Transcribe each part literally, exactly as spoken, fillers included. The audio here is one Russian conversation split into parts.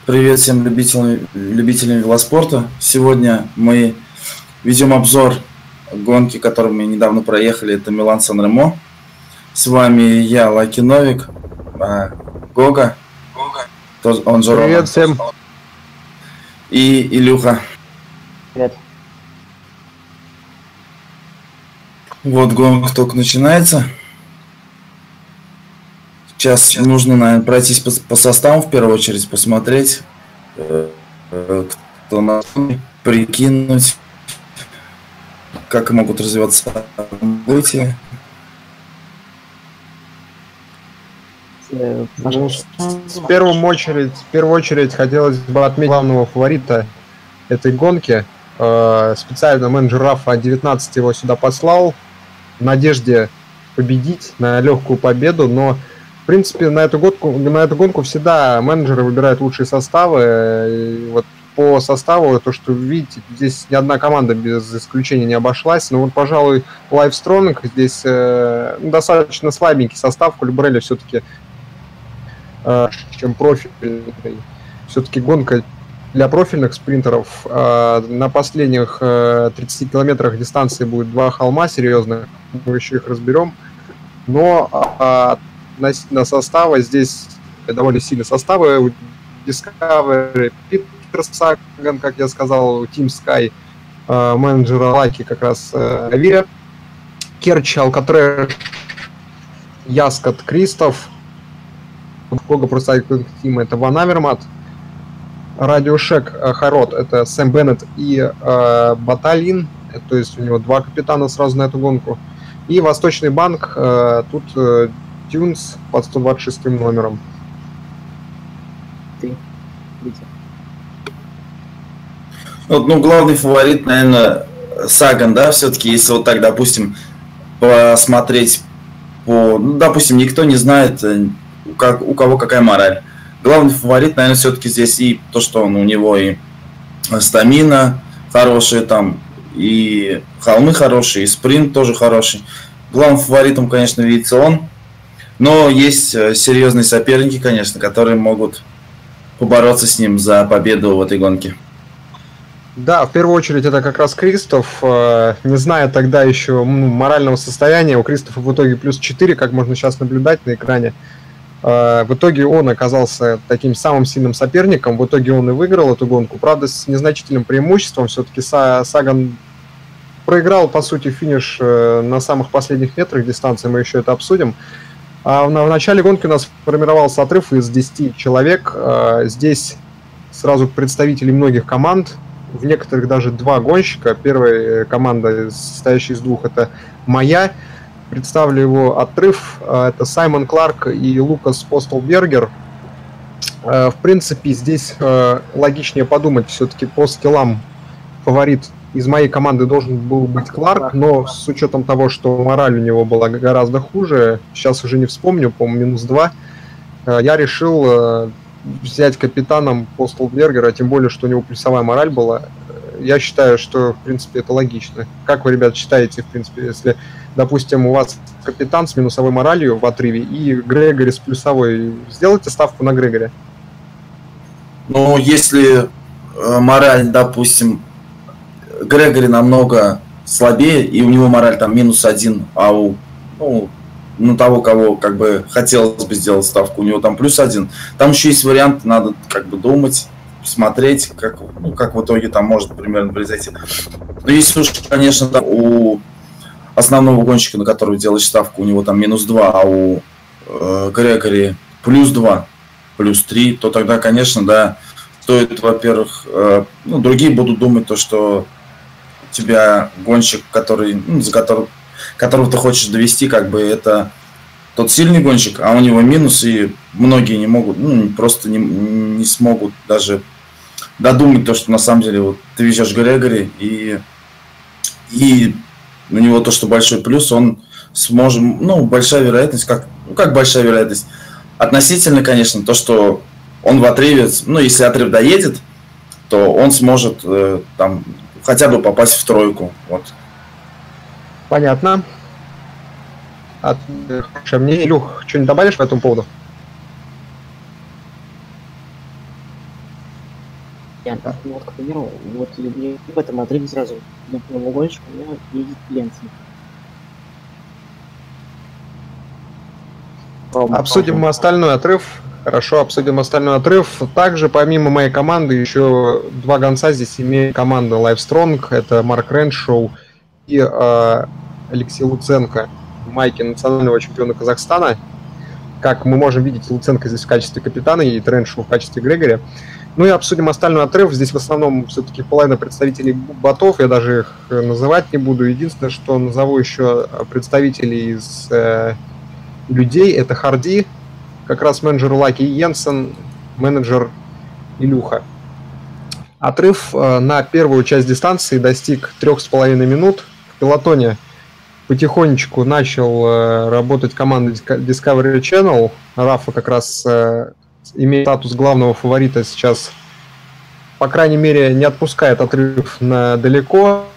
Привет всем любителям, любителям велоспорта. Сегодня мы ведем обзор гонки, которую мы недавно проехали. Это Милан-Сан-Ремо. С вами я, Лаки Новик, Гога, он же Рома. Привет всем. И Илюха. Привет. Вот гонка только начинается. Сейчас нужно, наверное, пройтись по, по составу в первую очередь, посмотреть, э, э, кто на прикинуть, как могут развиваться события. Ну, в, первую очередь, в первую очередь хотелось бы отметить главного фаворита этой гонки. Э, специально менеджер РАФа девятнадцать его сюда послал в надежде победить на легкую победу, но в принципе, на эту гонку, на эту гонку всегда менеджеры выбирают лучшие составы. И вот по составу, то, что вы видите, здесь ни одна команда без исключения не обошлась. Но вот, пожалуй, Livestrong здесь э, достаточно слабенький состав. Кольбрелли все-таки, э, чем профильный. Все-таки гонка для профильных спринтеров. Э, на последних э, тридцати километрах дистанции будет два холма серьезных. Мы еще их разберем. Но э, относительно состава, здесь довольно сильные составы. У Discovery Питер Саган, как я сказал, у Team Sky э, менеджера Лаки как раз э, Авиа, Керчь, Алкатрэш, Яскот, Кристоф, Гога Просайклинг Тим, это Ван Авермат, Радиошек э, Харот, это Сэм Беннет и э, Баталин, то есть у него два капитана сразу на эту гонку. И Восточный банк, э, тут э, Тюнс под сто двадцать шестым номером. Вот, ну, главный фаворит, наверное, Саган, да, все-таки, если вот так, допустим, посмотреть по... Ну, допустим, никто не знает, как, у кого какая мораль. Главный фаворит, наверное, все-таки здесь и то, что он, у него и стамина хорошая, там, и холмы хорошие, и спринт тоже хороший. Главным фаворитом, конечно, видится он. Но есть серьезные соперники, конечно, которые могут побороться с ним за победу в этой гонке. Да, в первую очередь это как раз Кристоф. Не зная тогда еще ну, морального состояния, у Кристофа в итоге плюс четыре, как можно сейчас наблюдать на экране. В итоге он оказался таким самым сильным соперником. В итоге он и выиграл эту гонку. Правда, с незначительным преимуществом. Все-таки Саган проиграл, по сути, финиш на самых последних метрах дистанции. Мы еще это обсудим. А в начале гонки у нас формировался отрыв из десяти человек. Здесь сразу представители многих команд, в некоторых даже два гонщика. Первая команда, состоящая из двух, это моя. Представлю его отрыв. Это Саймон Кларк и Лукас Постелбергер. В принципе, здесь логичнее подумать, все-таки по скиллам фаворит из моей команды должен был быть Кларк, но с учетом того, что мораль у него была гораздо хуже, сейчас уже не вспомню, по-моему, минус два, я решил взять капитаном Постелбергера, тем более, что у него плюсовая мораль была. Я считаю, что, в принципе, это логично. Как вы, ребят, считаете, в принципе, если, допустим, у вас капитан с минусовой моралью в отрыве и Грегори с плюсовой, сделайте ставку на Грегори? Ну, если мораль, допустим, Грегори намного слабее, и у него мораль там минус один, а у ну, ну, того, кого как бы хотелось бы сделать ставку, у него там плюс один. Там еще есть вариант, надо как бы думать, смотреть, как, ну, как в итоге там может примерно произойти. Но если уж, конечно, там, у основного гонщика, на которого делаешь ставку, у него там минус два, а у э, Грегори плюс два, плюс три, то тогда, конечно, да, стоит, во-первых, э, ну, другие будут думать то, что тебя гонщик, который, ну, за которого, которого ты хочешь довести, как бы это тот сильный гонщик, а у него минус, и многие не могут, ну, просто не, не смогут даже додумать то, что на самом деле вот ты везешь Грегори, и, и у него то, что большой плюс, он сможет, ну, большая вероятность, как, ну, как большая вероятность, относительно, конечно, то, что он в отрыве, ну, если отрыв доедет, то он сможет э, там хотя бы попасть в тройку. Вот. Понятно. От... Хорошее мнение. Илюх, что-нибудь добавишь по этому поводу? Я, ну, вот, к примеру, вот и в этом отрыве сразу на прямоугольничек у меня едет Ленцин. Обсудим остальной отрыв. Хорошо, обсудим остальной отрыв. Также, помимо моей команды, еще два гонца здесь имеет команда Livestrong. Это Марк Реншоу и э, Алексей Луценко, майки национального чемпиона Казахстана. Как мы можем видеть, Луценко здесь в качестве капитана и Реншоу в качестве Грегори. Ну и обсудим остальной отрыв. Здесь в основном все-таки половина представителей ботов. Я даже их называть не буду. Единственное, что назову еще представителей из э, людей, это Харди, как раз менеджер Лаки, и Йенсен, менеджер Илюха. Отрыв э, на первую часть дистанции достиг трех с половиной минут. В пелотоне потихонечку начал э, работать команда Discovery Channel. Рафа как раз э, имеет статус главного фаворита сейчас. По крайней мере, не отпускает отрыв на далеко.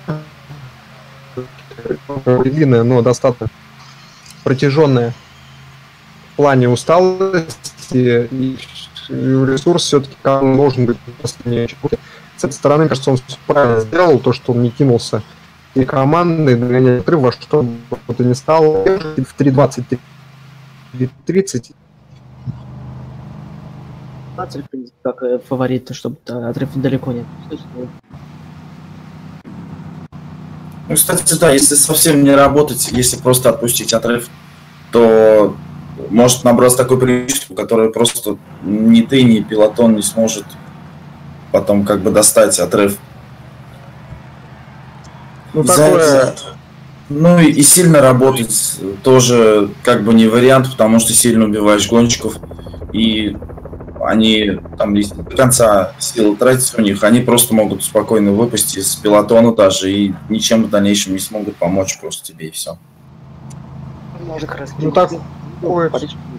Длинная, но достаточно протяженная в плане усталости, и ресурс все-таки должен быть. С этой стороны, кажется, он правильно сделал то, что он не кинулся и команды догонять отрыв во что бы то ни стало в три двадцать тридцать. Как фаворит, чтобы отрыв далеко не. Ну, кстати, да, если совсем не работать, если просто отпустить отрыв, то может набраться такое преимущество, которое просто ни ты, ни пилотон не сможет потом как бы достать отрыв. Ну, такое... ну и, и сильно работать тоже как бы не вариант, потому что сильно убиваешь гонщиков, и они там до конца силы тратят у них, они просто могут спокойно выпасть из пилотона даже и ничем в дальнейшем не смогут помочь просто тебе, и все. Ну так, ой.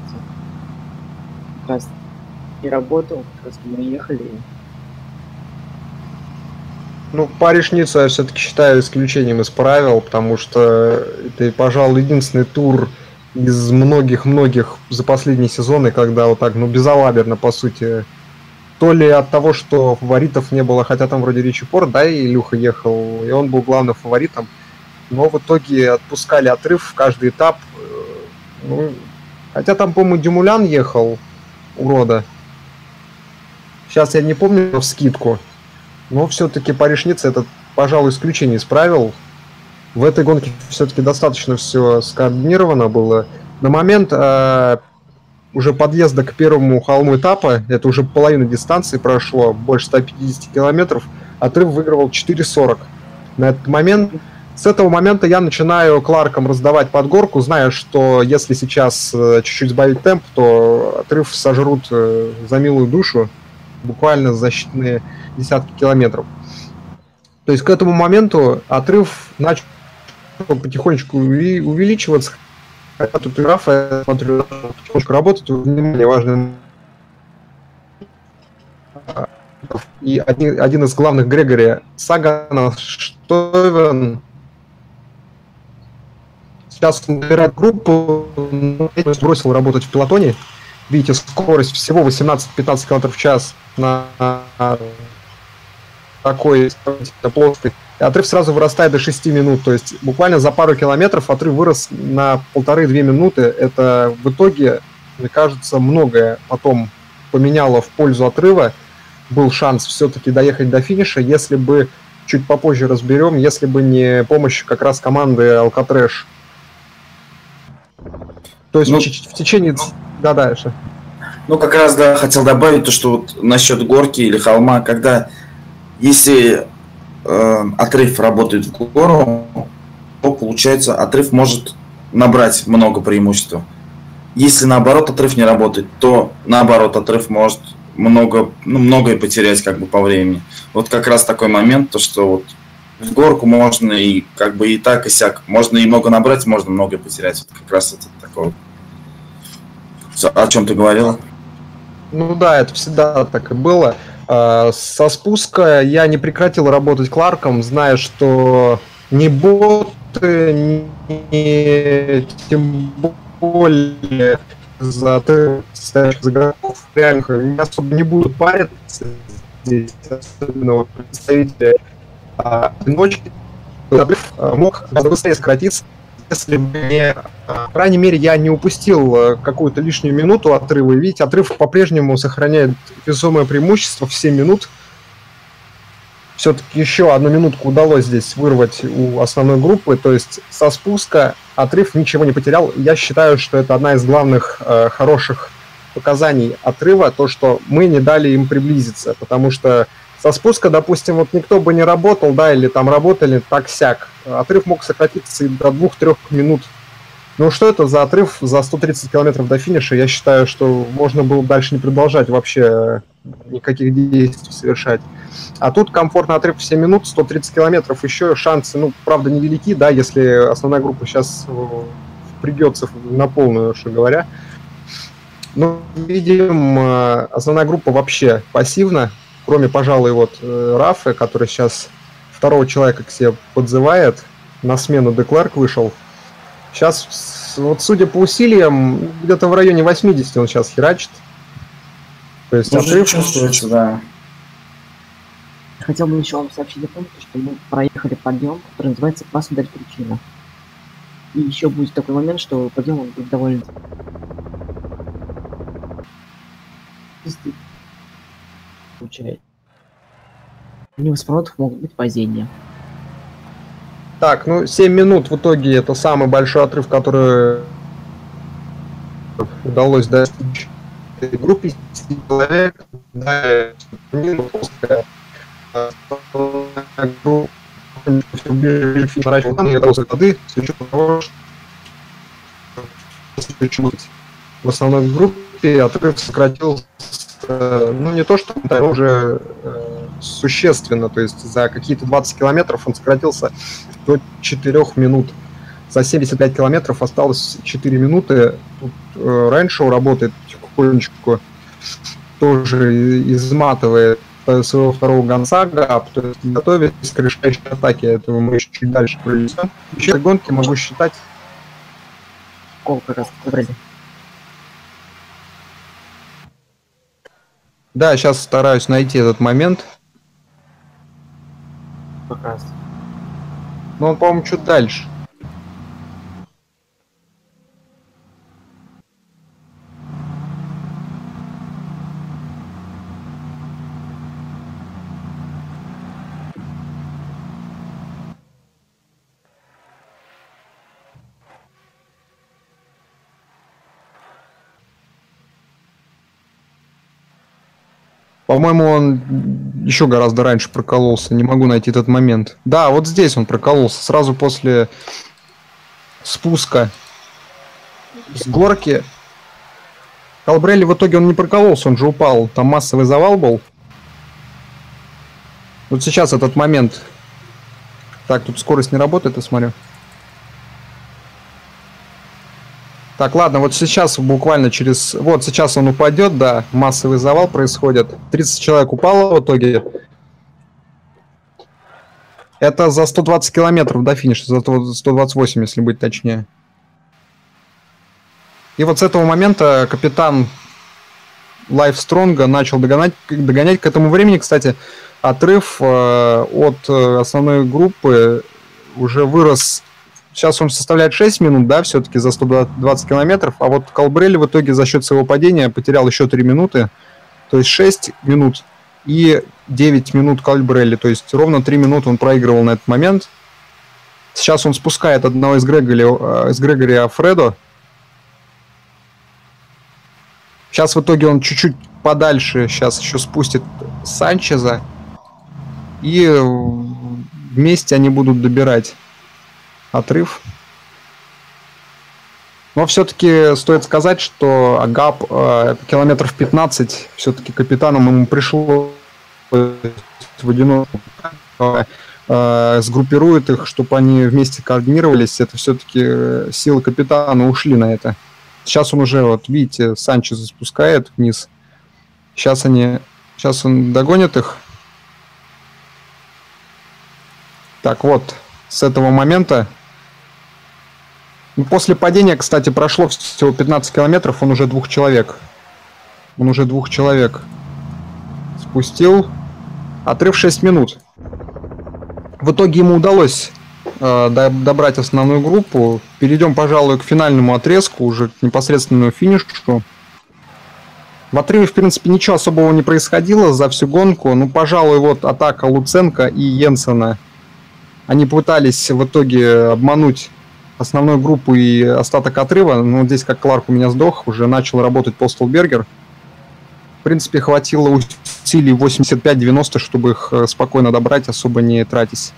И работал, как раз мы ехали. Ну, Париж-Ниццу я все-таки считаю исключением из правил, потому что это, пожалуй, единственный тур из многих-многих за последние сезоны, когда вот так, ну, безалаберно, по сути. То ли от того, что фаворитов не было, хотя там вроде Ричи Порт, да, и Илюха ехал, и он был главным фаворитом, но в итоге отпускали отрыв в каждый этап. Ну, хотя там, по-моему, Дюмулян ехал, урода. Сейчас я не помню вскидку, но все-таки Париж-Ницца это, пожалуй, исключение из правил. В этой гонке все-таки достаточно все скоординировано было. На момент э, уже подъезда к первому холму этапа, это уже половина дистанции прошло, больше ста пятидесяти километров, отрыв выигрывал четыре сорок. На этот момент, с этого момента я начинаю Кларком раздавать под горку, зная, что если сейчас э, чуть-чуть сбавить темп, то отрыв сожрут э, за милую душу, буквально за считанные десятки километров. То есть к этому моменту отрыв начал потихонечку увеличиваться. Хотя тут и Рафа, я смотрю, потихонечку работает. Внимание, важно. И один, один из главных Грегори Сагана, Штойвен, сейчас он набирает группу, бросил работать в пилотоне. Видите, скорость всего восемнадцать-пятнадцать километров в час на такой плоской. Отрыв сразу вырастает до шести минут, то есть буквально за пару километров отрыв вырос на полторы-две минуты. Это в итоге, мне кажется, многое потом поменяло в пользу отрыва. Был шанс все-таки доехать до финиша, если бы, чуть попозже разберем, если бы не помощь как раз команды Алкатрэш. То есть ну, в течение... Да, дальше. Ну, как раз, да, хотел добавить то, что вот насчет горки или холма, когда если э, отрыв работает в гору, то, получается, отрыв может набрать много преимуществ. Если, наоборот, отрыв не работает, то, наоборот, отрыв может много, ну, многое потерять как бы по времени. Вот как раз такой момент, то, что вот в горку можно и как бы и так, и сяк. Можно и много набрать, можно многое потерять. Вот как раз это такое. О чем ты говорила? Ну да, это всегда так и было. Со спуска я не прекратил работать Кларком, зная, что ни боты, ни тем более за игроков реально не особо не будут париться. здесь, особенно вот представители а, одиночки, отрыв а, мог быстрее сократиться, если бы не, по крайней мере, я не упустил какую-то лишнюю минуту отрыва. Видите, отрыв по-прежнему сохраняет весомое преимущество в семь минут. Все-таки еще одну минутку удалось здесь вырвать у основной группы, то есть со спуска отрыв ничего не потерял. Я считаю, что это одна из главных э, хороших показаний отрыва, то, что мы не дали им приблизиться, потому что со спуска, допустим, вот никто бы не работал, да, или там работали так-сяк, отрыв мог сократиться и до двух-трех минут. Ну что это за отрыв за сто тридцать километров до финиша? Я считаю, что можно было дальше не продолжать вообще никаких действий совершать. А тут комфортный отрыв в семь минут, сто тридцать километров, еще шансы, ну, правда, невелики, да, если основная группа сейчас впрягется на полную, что говоря. Ну, видим, основная группа вообще пассивна, кроме, пожалуй, вот Рафа, который сейчас второго человека к себе подзывает, на смену Декларк вышел. Сейчас, вот судя по усилиям, где-то в районе восьмидесяти он сейчас херачит. То есть отрыв чувствуется, да. Хотел бы еще вам сообщить о том, что мы проехали подъем, который называется «Пас ударь причина». И еще будет такой момент, что подъем он будет довольно... Получается. У него с поворотов могут быть падения. Так, ну семь минут в итоге это самый большой отрыв, который удалось достичь этой группе человек. Да, в основной группе отрыв сократился, ну не то что уже существенно, то есть за какие-то двадцать километров он сократился до четырёх минут. За семьдесят пять километров осталось четыре минуты. Тут э, Рэншоу работает потихонечку, тоже изматывает своего второго Гонсага, то есть готовится к решающей атаке. Этого мы еще чуть дальше проведем. Еще гонки могу считать. Сколько раз вроде. Да, сейчас стараюсь найти этот момент. Как раз. Но он, по-моему, чуть дальше. По-моему, он еще гораздо раньше прокололся. Не могу найти этот момент. Да, вот здесь он прокололся. Сразу после спуска с горки. Колбрелли в итоге он не прокололся, он же упал. Там массовый завал был. Вот сейчас этот момент. Так, тут скорость не работает, я смотрю. Так, ладно, вот сейчас буквально через... Вот сейчас он упадет, да, массовый завал происходит. тридцать человек упало в итоге. Это за сто двадцать километров до финиша, за сто двадцать восемь, если быть точнее. И вот с этого момента капитан Лайфстронга начал догонять, догонять. К этому времени, кстати, отрыв э, от основной группы уже вырос... Сейчас он составляет шесть минут, да, все-таки за сто двадцать километров, а вот Колбрелли в итоге за счет своего падения потерял еще три минуты, то есть шесть минут и девять минут Колбрелли, то есть ровно три минуты он проигрывал на этот момент. Сейчас он спускает одного из Грегори, из Грегори Афредо. Сейчас в итоге он чуть-чуть подальше сейчас еще спустит Санчеза, и вместе они будут добирать отрыв. Но все-таки стоит сказать, что Агап э, километров пятнадцать все-таки капитаном ему пришло в одиночку э, э, сгруппирует их, чтобы они вместе координировались. Это все-таки силы капитана ушли на это. Сейчас он уже, вот видите, Санчеза спускает вниз. Сейчас они, сейчас он догонит их. Так вот, с этого момента. После падения, кстати, прошло всего пятнадцать километров, он уже двух человек. Он уже двух человек спустил. Отрыв шесть минут. В итоге ему удалось э, добрать основную группу. Перейдем, пожалуй, к финальному отрезку, уже к непосредственному финишу. В отрыве, в принципе, ничего особого не происходило за всю гонку. Ну, пожалуй, вот атака Луценко и Йенсена. Они пытались в итоге обмануть основную группу и остаток отрыва. Но здесь, как Кларк у меня сдох, уже начал работать Постелбергер. В принципе, хватило усилий восемьдесят пять девяносто, чтобы их спокойно добрать, особо не тратясь.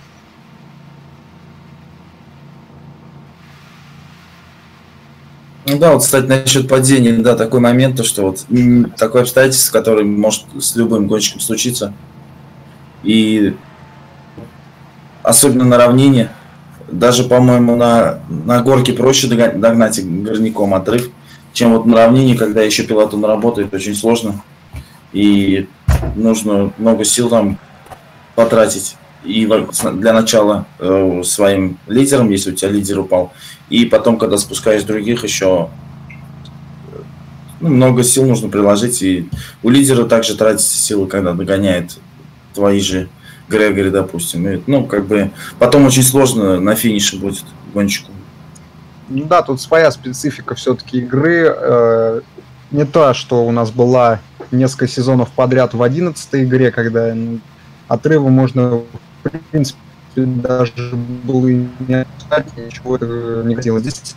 Ну да, вот, кстати, насчет падения, да, такой момент, то, что вот такое обстоятельство, которое может с любым гонщиком случиться. И особенно на равнине, даже, по-моему, на, на горке проще догнать горняком отрыв, чем вот на равнине, когда еще пилотон работает, очень сложно. И нужно много сил там потратить. И для начала э, своим лидером, если у тебя лидер упал, и потом, когда спускаешь других, еще ну, много сил нужно приложить. И у лидера также тратятся силы, когда догоняет твои же Грегори, допустим. И, ну, как бы потом очень сложно на финише будет гонщику. Ну да, тут своя специфика все-таки игры. Э, не та, что у нас была несколько сезонов подряд в одиннадцатой игре, когда ну, отрывы можно, в принципе, даже было и не отпускать, ничего не хотелось. Здесь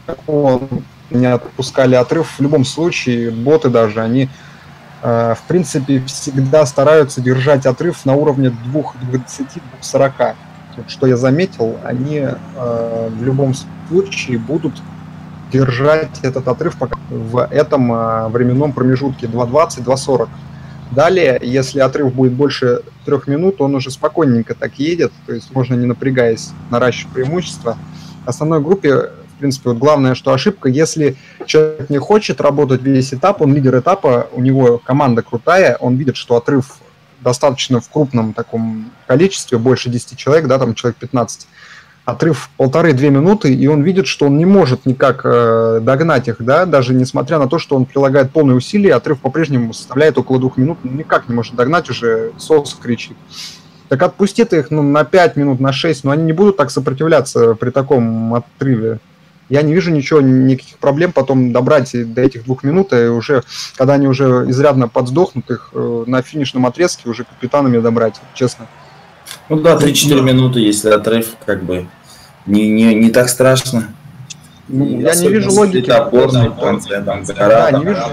не отпускали отрыв. В любом случае, боты даже, они, э, в принципе, всегда стараются держать отрыв на уровне двух двадцати — двух сорока. Что я заметил, они э, в любом случае будут держать этот отрыв пока в этом э, временном промежутке два двадцать — два сорок. Далее, если отрыв будет больше трех минут, он уже спокойненько так едет, то есть можно, не напрягаясь, наращивать преимущество. В основной группе, в принципе, вот главное, что ошибка, если человек не хочет работать весь этап, он лидер этапа, у него команда крутая, он видит, что отрыв достаточно в крупном таком количестве, больше десяти человек, да, там человек пятнадцать, отрыв полторы-две минуты, и он видит, что он не может никак э, догнать их, да, даже несмотря на то, что он прилагает полные усилия, отрыв по-прежнему составляет около двух минут, ну, никак не может догнать, уже сос кричит. Так отпусти ты их ну, на пять минут, на шесть, но они не будут так сопротивляться при таком отрыве. Я не вижу ничего, никаких проблем потом добрать до этих двух минут, и уже, когда они уже изрядно подсдохнут, их э, на финишном отрезке уже капитанами добрать, честно. Ну да, три-четыре минуты, если отрыв, как бы, не, не, не так страшно. Ну, я не вижу логики. Опорный, в конце, там, да, не вижу.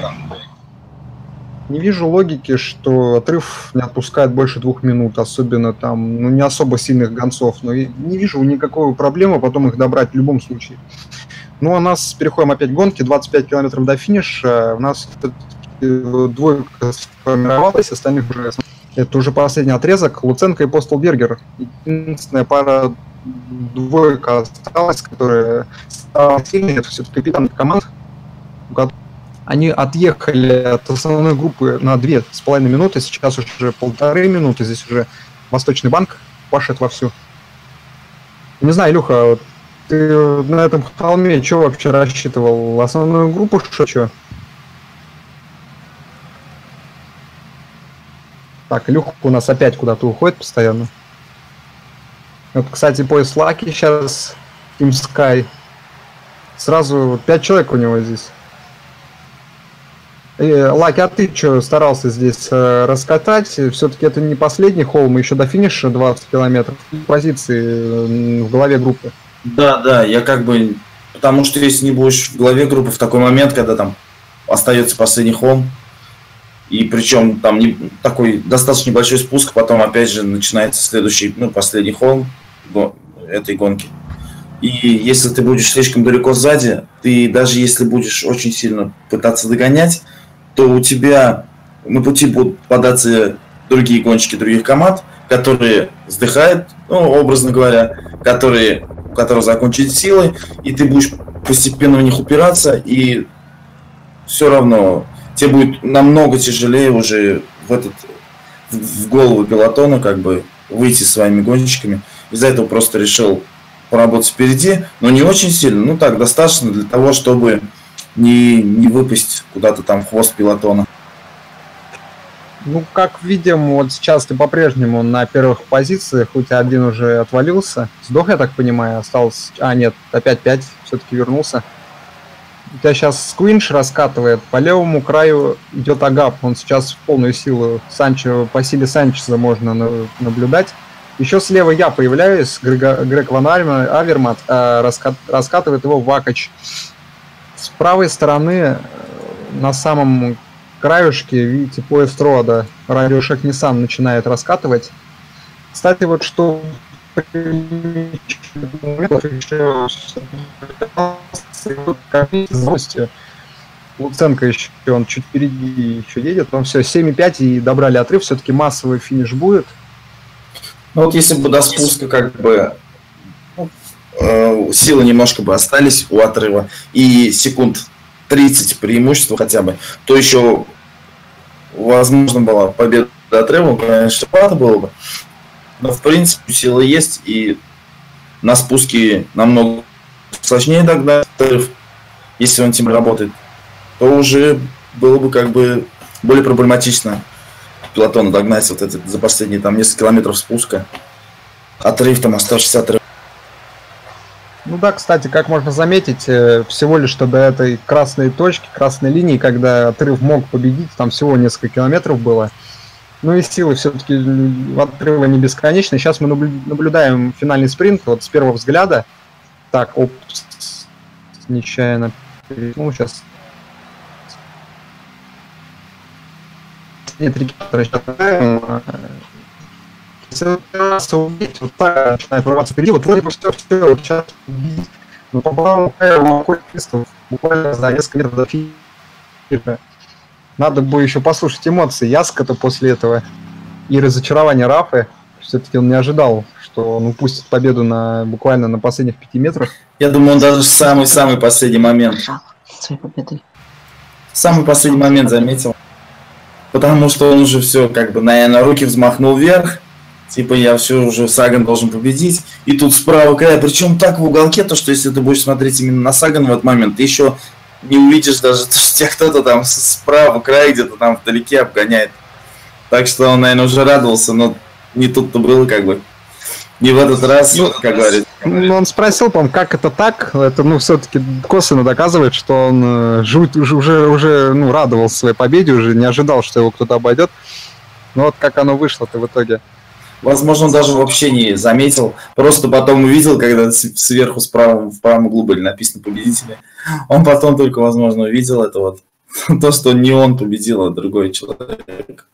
Не вижу логики, что отрыв не отпускает больше двух минут, особенно там, ну, не особо сильных гонцов, но не вижу никакой проблемы потом их добрать в любом случае. Ну, а у нас, переходим опять к гонке, двадцать пять километров до финиша, у нас двойка сформировалась, остальных уже, это уже последний отрезок, Луценко и Постелбергер, единственная пара двойка осталась, которая стала сильной, это все-таки капитан команд, они отъехали от основной группы на две с половиной минуты, сейчас уже полторы минуты, здесь уже Восточный банк пашет вовсю. Не знаю, Илюха, ты на этом холме что вообще рассчитывал? Основную группу, что? что? Так, Илюха у нас опять куда-то уходит постоянно. Вот, кстати, пояс Лаки сейчас, Team Sky. Сразу пять человек у него здесь. Лаки, а ты что, старался здесь э, раскатать? Все-таки это не последний холм, еще до финиша двадцать километров. Позиции в главе группы. Да, да, я как бы... Потому что если не будешь в главе группы в такой момент, когда там остается последний холм, и причем там не, такой достаточно небольшой спуск, потом опять же начинается следующий, ну, последний холм го, этой гонки. И если ты будешь слишком далеко сзади, ты даже если будешь очень сильно пытаться догонять, то у тебя на пути будут попадаться другие гонщики других команд, которые вздыхают, ну, образно говоря, которые, у которых закончились силы, и ты будешь постепенно в них упираться, и все равно тебе будет намного тяжелее уже в, этот, в голову пелотона как бы выйти своими гонщиками. Из-за этого просто решил поработать впереди, но не очень сильно, ну так, достаточно для того, чтобы не, не выпасть куда-то там в хвост пелотона. Ну, как видим, вот сейчас ты по-прежнему на первых позициях, хоть один уже отвалился. Сдох, я так понимаю, осталось... А, нет, опять пять, все-таки вернулся. У тебя сейчас Сквинш раскатывает, по левому краю идет Агап, он сейчас в полную силу. Санчо, по силе Санчеза можно на, наблюдать. Еще слева я появляюсь, Грег, Грег Ван Авермат, э, раскат, раскатывает его Вакач. С правой стороны, на самом краюшке, видите, поезд Рода, радиошек Nissan начинает раскатывать. Кстати, вот что... Луценко еще, он чуть впереди еще едет, он все, семь и пять и добрали отрыв, все-таки массовый финиш будет. Ну вот если бы до спуска как бы э, силы немножко бы остались у отрыва и секунд тридцать преимущества хотя бы, то еще возможно была победа отрыва, конечно, плата было бы. Но в принципе силы есть, и на спуске намного сложнее догнать отрыв, если он тем работает, то уже было бы как бы более проблематично пилотона догнать вот это за последние там несколько километров спуска. Отрыв там оставшийся отрыв. Ну да, кстати, как можно заметить, всего лишь что до этой красной точки, красной линии, когда отрыв мог победить, там всего несколько километров было. Ну и силы все-таки отрыва не бесконечны. Сейчас мы наблюдаем финальный спринт вот с первого взгляда. Так, оп, нечаянно. Ну, сейчас. Нет, регистратора сейчас убить, вот так начинает прорваться впереди, вот вроде бы все, все, вот сейчас убить. Но по правому краю буквально за несколько метров до финиша. Надо бы еще послушать эмоции Яска-то после этого и разочарование Рафы. Все-таки он не ожидал, что он упустит победу на буквально на последних пяти метрах. Я думаю, он даже в самый-самый последний момент. Своей победой. Самый последний момент заметил. Потому что он уже все, как бы, наверное, руки взмахнул вверх. Типа, я все уже, Саган должен победить. И тут справа края, причем так в уголке, то что если ты будешь смотреть именно на Сагана в этот момент, ты еще не увидишь даже, что тебя кто-то там справа края где-то там вдалеке обгоняет. Так что он, наверное, уже радовался, но не тут-то было, как бы. Не в этот раз, ну, как говорится. Ну, он спросил, по-моему, как это так. Это, ну, все-таки косвенно доказывает, что он жуть, уже, уже, уже ну, радовался своей победе, уже не ожидал, что его кто-то обойдет. Но вот как оно вышло-то в итоге. Возможно, он даже вообще не заметил. Просто потом увидел, когда сверху справа в правом углу были написаны победители. Он потом только, возможно, увидел это вот. То, что не он победил, а другой человек.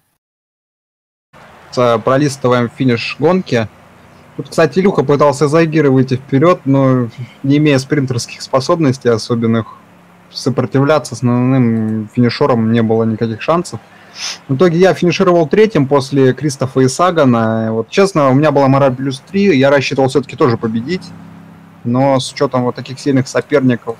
Пролистываем финиш гонки. Тут, кстати, Илюха пытался из Айгира выйти вперед, но не имея спринтерских способностей особенных, сопротивляться основным финишерам не было никаких шансов. В итоге я финишировал третьим после Кристофа и Сагана. Вот, честно, у меня была мораль плюс три, я рассчитывал все-таки тоже победить, но с учетом вот таких сильных соперников,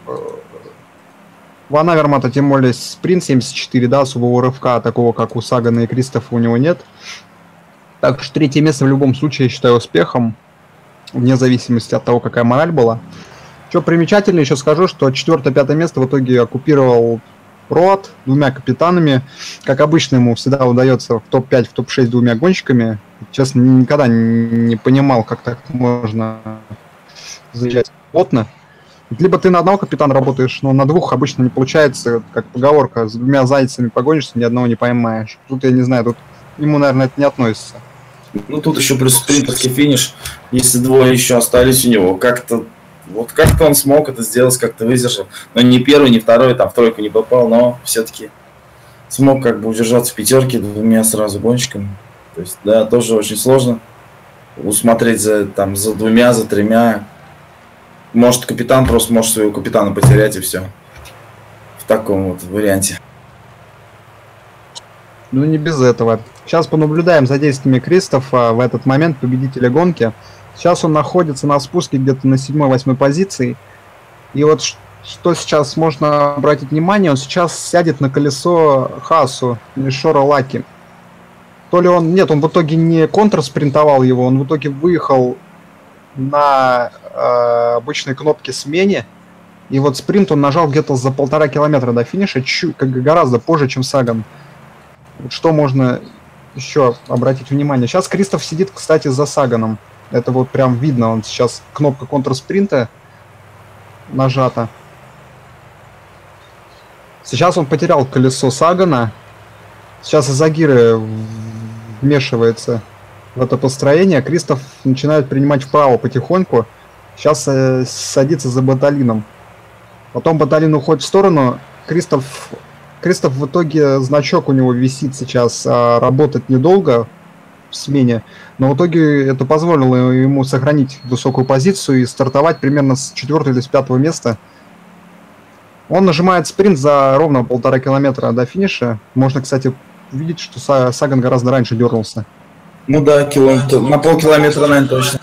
Ван Авермата, тем более спринт семьдесят четыре, да, особого рывка, такого как у Сагана и Кристофа у него нет. Так что третье место в любом случае я считаю успехом, вне зависимости от того, какая мораль была. Что примечательно, еще скажу, что четвертое-пятое место в итоге оккупировал Род двумя капитанами. Как обычно, ему всегда удается в топ пять, в топ шесть двумя гонщиками. Честно, никогда не понимал, как так можно заезжать плотно. Либо ты на одного капитана работаешь, но на двух обычно не получается, как поговорка, с двумя зайцами погонишься, ни одного не поймаешь. Тут, я не знаю, тут ему, наверное, это не относится. Ну, тут еще плюс спринтерский финиш. Если двое еще остались у него, как-то вот как-то он смог это сделать, как-то выдержал. Но ни первый, ни второй, там в тройку не попал, но все-таки смог как бы удержаться в пятерке двумя сразу гонщиками. То есть, да, тоже очень сложно усмотреть за, там, за двумя, за тремя. Может, капитан просто может своего капитана потерять, и все. В таком вот варианте. Ну, не без этого. Сейчас понаблюдаем за действиями Кристофа в этот момент, победителя гонки. Сейчас он находится на спуске где-то на седьмой-восьмой позиции. И вот что сейчас можно обратить внимание, он сейчас сядет на колесо Хасу, Мишора Лаки. То ли он... Нет, он в итоге не контрспринтовал его, он в итоге выехал на э, обычной кнопке смене. И вот спринт он нажал где-то за полтора километра до финиша, чуть, как гораздо позже, чем Саган. Вот что можно еще обратить внимание? Сейчас Кристоф сидит, кстати, за Саганом. Это вот прям видно, он сейчас кнопка контрспринта нажата. Сейчас он потерял колесо Сагана. Сейчас Изагиры вмешивается в это построение. Кристоф начинает принимать вправо потихоньку. Сейчас э, садится за Баталином. Потом Баталин уходит в сторону. Кристоф, Кристоф в итоге значок у него висит сейчас, а работать недолго в смене. Но в итоге это позволило ему сохранить высокую позицию и стартовать примерно с четвертого или с пятого места. Он нажимает спринт за ровно полтора километра до финиша. Можно, кстати, увидеть, что Саган гораздо раньше дернулся. Ну да, километр, на полкилометра, наверное, точно.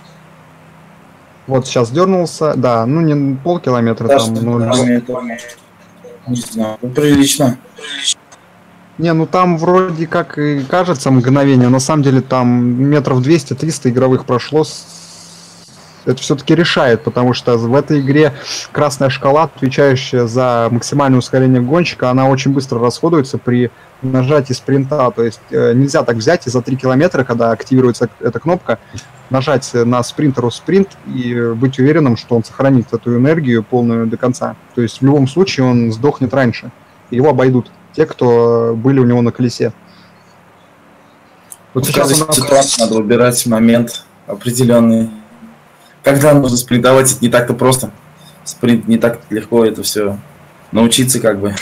Вот сейчас дернулся, да, ну не полкилометра, да, там, ну, не знаю, ну, прилично. Не, ну там вроде как и кажется мгновение, на самом деле там метров двести-триста игровых прошло. Это все-таки решает, потому что в этой игре красная шкала, отвечающая за максимальное ускорение гонщика, она очень быстро расходуется при нажатии спринта. То есть э, нельзя так взять и за три километра, когда активируется эта кнопка, нажать на спринтеру спринт и быть уверенным, что он сохранит эту энергию полную до конца. То есть в любом случае он сдохнет раньше. Его обойдут те, кто были у него на колесе. Вот сейчас у нас ситуации надо выбирать момент определенный. Когда нужно спринтовать, это не так-то просто. Спринт не так легко это все научиться как бы.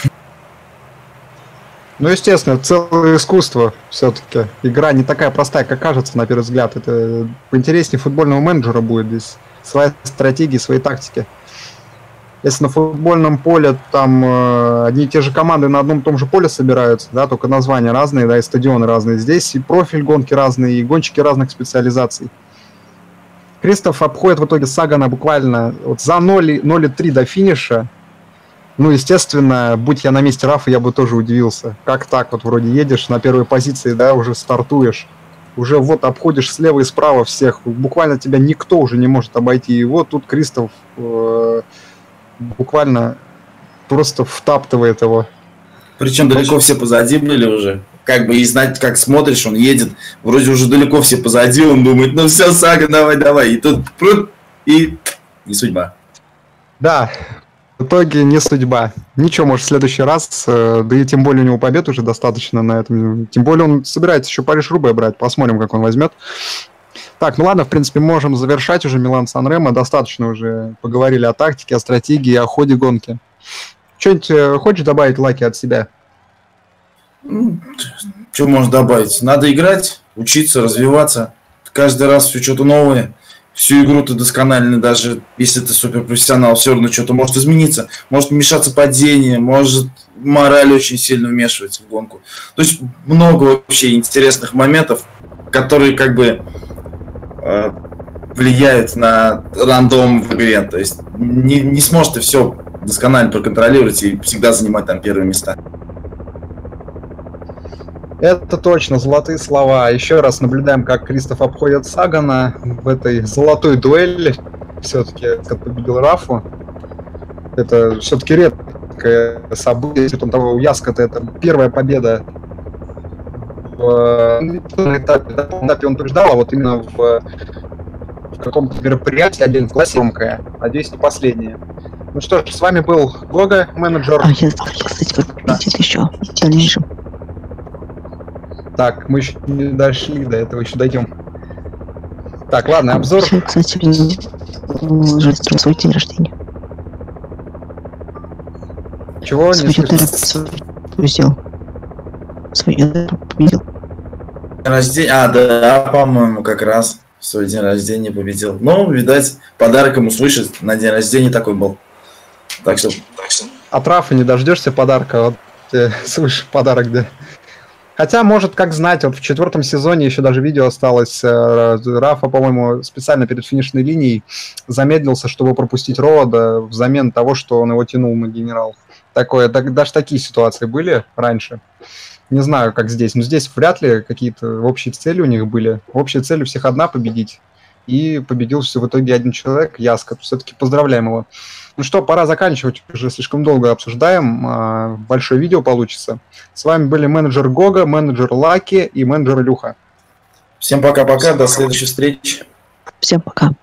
Ну, естественно, целое искусство все-таки. Игра не такая простая, как кажется на первый взгляд. Это поинтереснее футбольного менеджера будет здесь. Своя стратегия, свои тактики. Если на футбольном поле там э, одни и те же команды на одном и том же поле собираются, да, только названия разные, да, и стадионы разные. Здесь и профиль гонки разный, и гонщики разных специализаций. Кристоф обходит в итоге Сагана буквально вот за ноль целых три до финиша. Ну, естественно, будь я на месте Рафа, я бы тоже удивился. Как так? Вот вроде едешь на первой позиции, да, уже стартуешь. Уже вот обходишь слева и справа всех. Буквально тебя никто уже не может обойти. И вот тут Кристоф э, буквально просто втаптывает его. Причем далеко все позади были уже. Как бы и знать, как смотришь, он едет, вроде уже далеко все позади, он думает, ну все, Саган, давай, давай. И тут прут, и не судьба. Да, в итоге не судьба. Ничего, может, в следующий раз, да и тем более у него побед уже достаточно на этом. Тем более он собирается еще Париж-Roubaix брать, посмотрим, как он возьмет. Так, ну ладно, в принципе, можем завершать уже Милан-Сан-Ремо. Достаточно уже поговорили о тактике, о стратегии, о ходе гонки. Что-нибудь хочешь добавить, Лаки, от себя? Ну, что можно добавить? Надо играть, учиться, развиваться. Каждый раз все что-то новое. Всю игру ты досконально, даже если ты суперпрофессионал, все равно что-то может измениться. Может вмешаться падение, может мораль очень сильно вмешивается в гонку. То есть много вообще интересных моментов, которые как бы э, влияют на рандом в игре. То есть не, не сможешь ты все досконально проконтролировать и всегда занимать там первые места. Это точно, золотые слова. Еще раз наблюдаем, как Кристоф обходит Сагана в этой золотой дуэли. Все-таки победил Рафу. Это все-таки редкое событие. С учетом того, у Яска-то это первая победа в, на этапе. Да, на этапе он побеждал, а вот именно в, в каком-то мероприятии один в классе громкое. Надеюсь, не последнее. Ну что ж, с вами был Гога, менеджер. А я, кстати, победитель еще в дальнейшем. Так, мы еще не дошли до этого, еще дойдем. Так, ладно, обзор. Все, кстати, уже свой день рождения. Чего? Свой не сделал. Свой победил. День рождения, а, да, по-моему, как раз в свой день рождения победил. Ну, видать, подарок ему слышит, на день рождения такой был. Так что... От Рафа не дождешься подарка, вот тебе слышишь подарок, да. Хотя, может, как знать, вот в четвертом сезоне еще даже видео осталось. Рафа, по-моему, специально перед финишной линией замедлился, чтобы пропустить Рода взамен того, что он его тянул на генерал. Такое, так, даже такие ситуации были раньше. Не знаю, как здесь. Но здесь вряд ли какие-то общие цели у них были. Общая цель у всех одна — победить. и победил все в итоге один человек, Яска. Все-таки поздравляем его. Ну что, пора заканчивать, уже слишком долго обсуждаем, большое видео получится. С вами были менеджер Гога, менеджер Лаки и менеджер Илюха. Всем пока-пока, до следующей встречи. Всем пока.